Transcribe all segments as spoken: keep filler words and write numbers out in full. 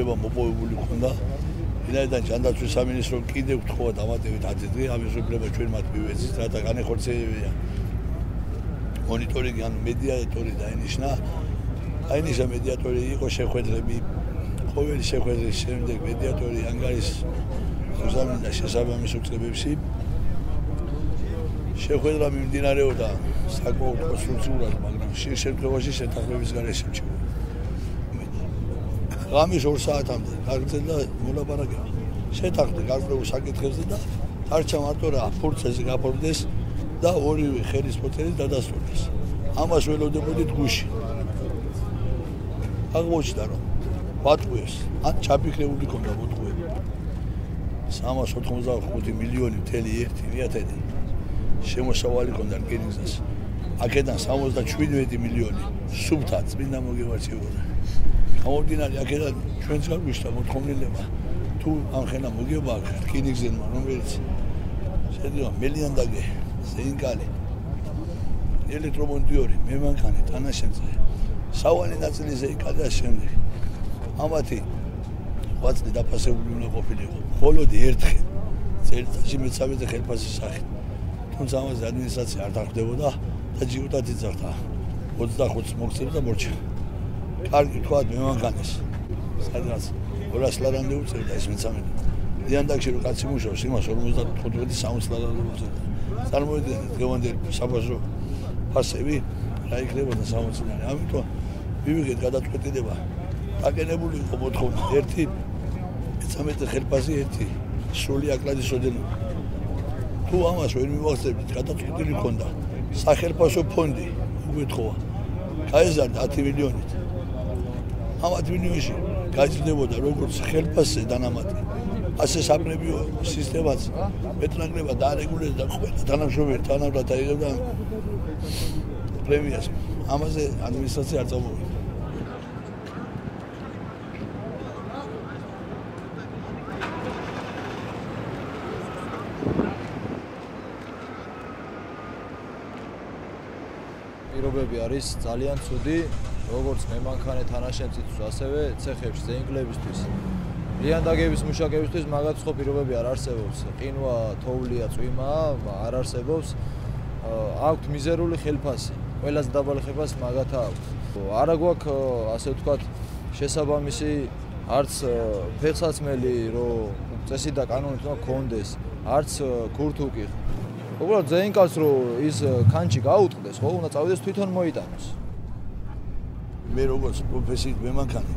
უფლება მოპოვებული ქონდა. ვინაიდან ჯანდაცვის სამინისტრო კიდევ გთხოვა დამატებით ათი დღე ამის უფლება ჩვენ მათ მივეცით, რათა განეხორციელებია მონიტორინგი ან მედიატორი დაინიშნა. აინიშნა მედიატორი იყო შეხვედრები, ყოველი შეხვედრის შემდეგ მედიატორი ანგარის უზამინდა შესაბამის უწყებებში. შეხვედრა მიმდინარეობდა საკმაოდ კონსტრუქციულად, მაგრამ ხშირ შემთხვევაში შეთანხმების გარეშე რჩება. ღამის ორ საათამდე გაგრძელდა მოლაპარაკება. შეთანხმდა გარკვეულ საკითხებზე და დარჩა მარტო რა ფურცეზე გაფორმდეს და ორივე ხელის ფოთელი დადასტურდეს. ამას ველოდებოდით გუში. აღმოჩნდა რომ ვატყუეს, ან ჩაფიქრებული ქონდა მოტყუები. სამას ოთხმოცდახუთი მილიონი მთელი ერთი მიათედი შემოსავალი ქონდა რკინიგზას. აქედან სამოცდაშვიდმეტი მილიონი სუფთა წმინდა მოგევარჩევოდა. გამომდინარე აქედან ჩვენც გაგვიშთა მოთხოვნილება თუ ამხელა მოგება რკინიგზელმა, რომელიც შედგება მელიანდაგე, ზეინკალი, ელექტრომონტიორი, მემანქანე, თანაშემწე, სავალი ნაწილი ზეინკალი და შემდეგ. ამათი კვაწლი დაფასებული უნდა ყოფილიყო. მხოლოდ ერთხელ წელიწადში მეცამეტე ხელფასის სახით. თუმცა ამაზე ადმინისტრაცია არ დახდებოდა და ჯიუტად იძახდა ოცდახუთს მოგწევს და მორჩა. კარგი თქვა მემანქანეს. სადღაც ორას ლარამდე უწევდა ეს მეცამეტე. ლიანდაგში რო კაცი მუშაობს, იმას ორმოცდათხუთმეტი სამოცი ლარამდე უწევდა. წარმოიდგინეთ დღევანდელი საფასურო ფასები რა იქნებოდა სამოცი ლარი. ამიტომ მივიღეთ გადაწყვეტილება. აკენებული იყო მოთხოვნა ერთი მეცამეტე ხელფასი ერთი სრული აკლადის ოდენობა. თუ ამას ვერ მივახცევთ, გადაწყვეტილი ქონდა სახელმწიფო ფონდი უგეთხოვა. გაეზარდა ათი მილიონით. ამ ათი მილიონში გაიზრდებოდა როგორც ხელფასზე დანამატი, ასე საპრემიო სისტემაც მეტნაკლებად დაარეგულირდა და ყველა თანამშრომელი თანაბრად აიღებდა პრემიას. ამაზე ადმინისტრაცია არ წამოვიდა. პირობები არის ძალიან ცუდი, როგორც მემანქანე თანაშემწისთვის, ასევე ცეხებში ზეინკლებისთვის. ლიანდაგების მუშაკებისთვის მაგათ სხვა პირობები არ არსებობს. ყინვა, თოვლია, წვიმა არ არსებობს. აქვთ მიზერული ხელფასი. ყველაზე დაბალი ხელფასი მაგათა აქვს. არა გვაქვს, ასე ვთქვათ, შესაბამისი არც ფეხსაცმელი, რომ წესი და კანონით უნდა გქონდეს, არც ქურთუკი. უბრალოდ ზეინკალს რო ის ქანჩი გაუტყდეს, ხო, უნდა წავიდეს თვითონ მოიტანოს. მე როგორც პროფესიით მემანქანე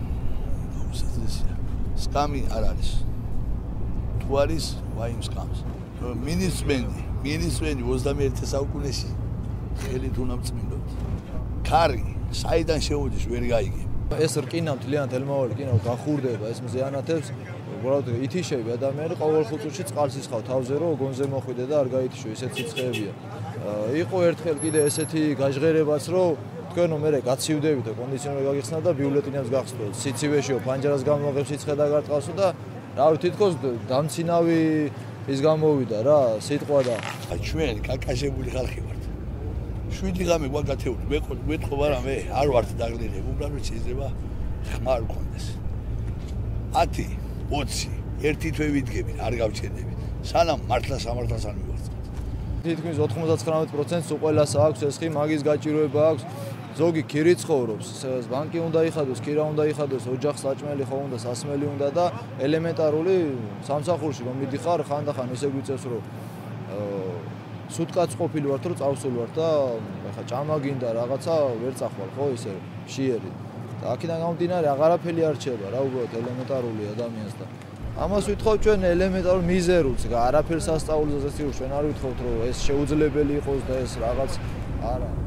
სკამი არ არის. თუ არის ვაიმ სკამს. მინისტრმენი, მინისტრმენი ოცდამეერთე საუკუნეში ხელით უნდა მწმინდოთ. ქარი საიდან შეუდის ვერ გაიგებ. ეს რკინა მთლიანად ელმავალი რკინა გახურდება, ეს მზეანათებს უბრალოდ ითიშები ადამიანი ყოველ ხუთ წუთში წყალს ისხავ თავზე რომ გონზე მოხვიდე და არ გაითიშო, ესეც სიცხეებია. იყო ერთხელ კიდე ესეთი გაჟღერებაც რომ თქვენო მე გაცივდებით და კონდიციონერი გაგიხსნა და ბიულეტინებს გახსნათ. სიცივეშიო ფანჯარას გამოღებს სიცხე და გარტყავსო და რა ვიცი თითქოს დამცინავი ის გამოვიდა რა სიტყვა და ჩვენ კაკაშებული ხალხი ვართ. შვიდი ღამე გვაგათეული, მე მეთქო არა მე არ ვართ დაგლილები, უბრალოდ შეიძლება ხმა არ გქონდეს. ათი ოცი ერთი თვე ვიდგებით, არ გავჩერდებით. სანამ მართლა სამართლას არ მივაღწევთ. თითქმის ოთხმოცდათვრამეტ პროცენტს უყველას აქვს ეს ხი, მაგის გაჭიროება აქვს. ზოგი ქირი ცხოვრობს, ბანკი უნდა იხადოს, ქირა უნდა იხადოს, ოჯახს საჭმელი ხო უნდა, სასმელი უნდა და ელემენტარული სამსახურში რომ მიდიხარ, ხანდახან ისე გვიწევს რომ სუტკაც ყოფილი ვართ რომ წავსულ ვართ და ხა ჭამა გინდა რაღაცა ვერ წახვალ ხო ისე მშიერი. და აქედან გამომდინარე აღარაფერი არ რჩება რა უბრალოდ ელემენტარული ადამიანს და ამას ვითხოვთ ჩვენ ელემენტარულ მიზერულს, არაფერს ასწავლოს ასე რომ ჩვენ არ ვითხოვთ რომ ეს შეუძლებელი იყოს და ეს რაღაც არა